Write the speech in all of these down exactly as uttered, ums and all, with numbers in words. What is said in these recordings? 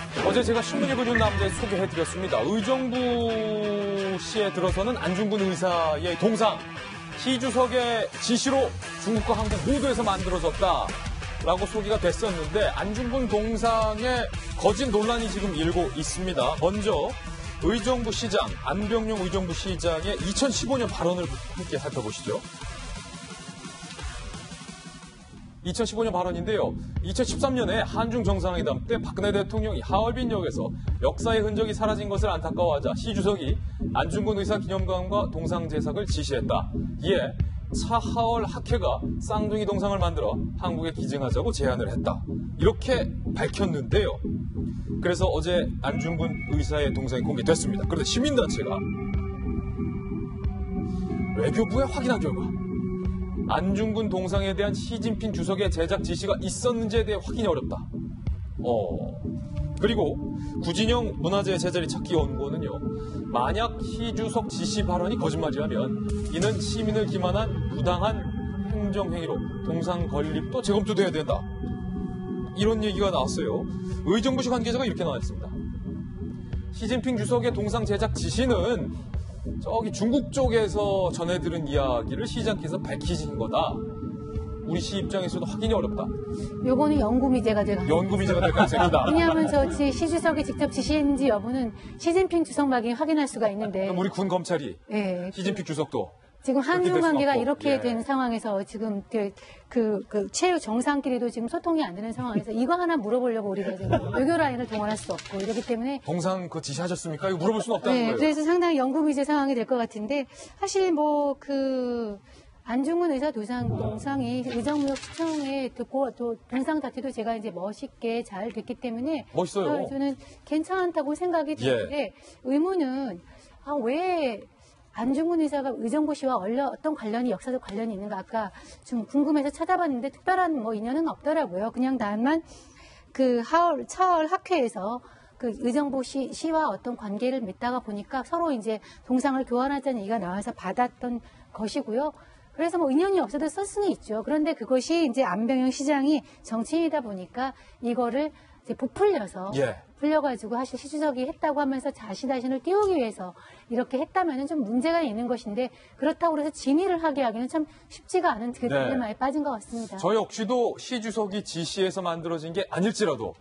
어제 제가 신문에 보는 남자 소개해드렸습니다. 의정부 시에 들어서는 안중근 의사의 동상, 시 주석의 지시로 중국과 한국 모두에서 만들어졌다라고 소개가 됐었는데 안중근 동상의 거짓 논란이 지금 일고 있습니다. 먼저 의정부 시장, 안병용 의정부 시장의 이천십오 년 발언을 함께 살펴보시죠. 이천십오 년 발언인데요. 이천십삼 년에 한중 정상회담 때 박근혜 대통령이 하얼빈역에서 역사의 흔적이 사라진 것을 안타까워하자 시 주석이 안중근 의사 기념관과 동상 제작을 지시했다. 이에 차하얼 학회가 쌍둥이 동상을 만들어 한국에 기증하자고 제안을 했다. 이렇게 밝혔는데요. 그래서 어제 안중근 의사의 동상이 공개됐습니다. 그런데 시민단체가 외교부에 확인한 결과 안중근 동상에 대한 시진핑 주석의 제작 지시가 있었는지에 대해 확인이 어렵다. 어. 그리고 구진영 문화재 제자리 찾기 연구원은요. 만약 시 주석 지시 발언이 거짓말이라면 이는 시민을 기만한 부당한 행정행위로 동상 건립도 재검토돼야 된다. 이런 얘기가 나왔어요. 의정부시 관계자가 이렇게 나왔습니다. 시진핑 주석의 동상 제작 지시는 저기 중국 쪽에서 전해들은 이야기를 시장께서 밝히신 거다. 우리 시 입장에서도 확인이 어렵다. 요거는 연구미제가 될 연구미제가 될 가능성이다. 왜냐하면 저 시 주석이 직접 지시했는지 여부는 시진핑 주석만이 확인할 수가 있는데. 그럼 우리 군 검찰이 네. 시진핑 주석도 지금 한중 관계가 이렇게 예. 된 상황에서 지금 그, 그, 그 최후 정상끼리도 지금 소통이 안 되는 상황에서 이거 하나 물어보려고 우리가 지금 외교 라인을 동원할 수 없고 이렇기 때문에 동상 그 지시하셨습니까? 이거 물어볼 수는 없다는 네, 거예요. 그래서 상당히 연구미제 상황이 될 것 같은데 사실 뭐 그 안중근 의사 도상 동상이 의정부역 시청에 듣고 또 동상 자체도 제가 이제 멋있게 잘 됐기 때문에 멋있어요. 아, 저는 괜찮다고 생각이 드는데 예. 의문은 아, 왜 안중근 의사가 의정부시와 어떤 관련이 역사적 관련이 있는가 아까 좀 궁금해서 찾아봤는데 특별한 뭐 인연은 없더라고요. 그냥 다만 그 하얼 차얼 학회에서 그 의정부시 시와 어떤 관계를 맺다가 보니까 서로 이제 동상을 교환하자는 얘기가 나와서 받았던 것이고요. 그래서 뭐 인연이 없어도 쓸 수는 있죠. 그런데 그것이 이제 안병용 시장이 정치인이다 보니까 이거를 이제 부풀려서 예. 풀려가지고 사실 시주석이 했다고 하면서 자신 자신을 띄우기 위해서 이렇게 했다면 좀 문제가 있는 것인데 그렇다고 해서 진위를 하게 하기는 참 쉽지가 않은 그 딜레마에 네. 빠진 것 같습니다. 저 역시도 시 주석이 지시해서 만들어진 게 아닐지라도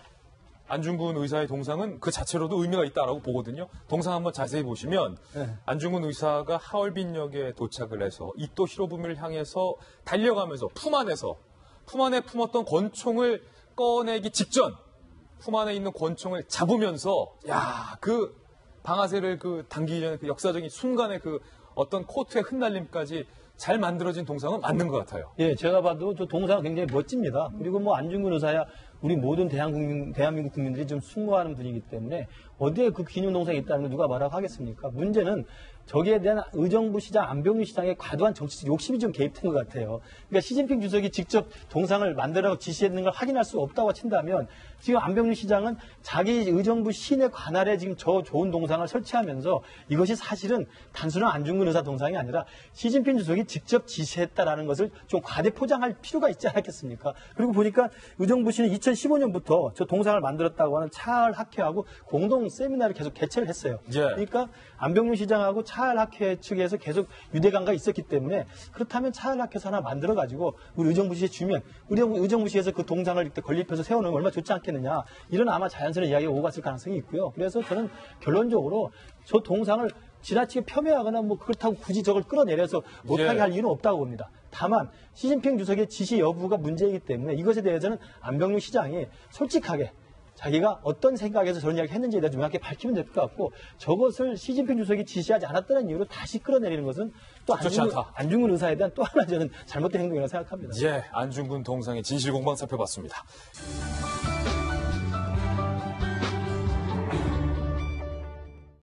안중근 의사의 동상은 그 자체로도 의미가 있다라고 보거든요. 동상 한번 자세히 보시면 네. 안중근 의사가 하얼빈역에 도착을 해서 이토 히로부미를 향해서 달려가면서 품 안에서 품 안에 품었던 권총을 꺼내기 직전 품 안에 있는 권총을 잡으면서 야, 그 방아쇠를 그 당기기 전에 그 역사적인 순간의 그 어떤 코트의 흩날림까지 잘 만들어진 동상은 맞는 것 같아요. 예, 제가 봐도 저 동상은 굉장히 멋집니다. 그리고 뭐 안중근 의사야 우리 모든 대한국민, 대한민국 국민들이 좀 숭고하는 분이기 때문에 어디에 그 기념 동상이 있다는 걸 누가 말하고 하겠습니까? 문제는 저기에 대한 의정부 시장, 안병용 시장의 과도한 정치적 욕심이 좀 개입된 것 같아요. 그러니까 시진핑 주석이 직접 동상을 만들라고 지시했는 걸 확인할 수 없다고 친다면 지금 안병용 시장은 자기 의정부 시내 관할에 지금 저 좋은 동상을 설치하면서 이것이 사실은 단순한 안중근 의사 동상이 아니라 시진핑 주석이 직접 지시했다라는 것을 좀 과대 포장할 필요가 있지 않겠습니까? 그리고 보니까 의정부 시는 이천십오 년부터 저 동상을 만들었다고 하는 차을 학회하고 공동 세미나를 계속 개최를 했어요. 예. 그러니까 안병용 시장하고 차을 학회 측에서 계속 유대감가 있었기 때문에 그렇다면 차을 학회에서 하나 만들어가지고 우리 의정부시에 주면 우리 의정부시에서 그 동상을 이렇게 건립해서 세워놓으면 얼마나 좋지 않겠느냐 이런 아마 자연스러운 이야기가 오고 갔을 가능성이 있고요. 그래서 저는 결론적으로 저 동상을 지나치게 폄훼하거나 뭐 그렇다고 굳이 저걸 끌어내려서 못하게 예. 할 이유는 없다고 봅니다. 다만 시진핑 주석의 지시 여부가 문제이기 때문에 이것에 대해서는 안병용 시장이 솔직하게 자기가 어떤 생각에서 저런 이야기를 했는지에 대해서 명확하게 밝히면 될 것 같고 저것을 시진핑 주석이 지시하지 않았다는 이유로 다시 끌어내리는 것은 또 안중근, 안중근 의사에 대한 또 하나 저는 잘못된 행동이라고 생각합니다. 예, 안중근 동상의 진실 공방 살펴봤습니다.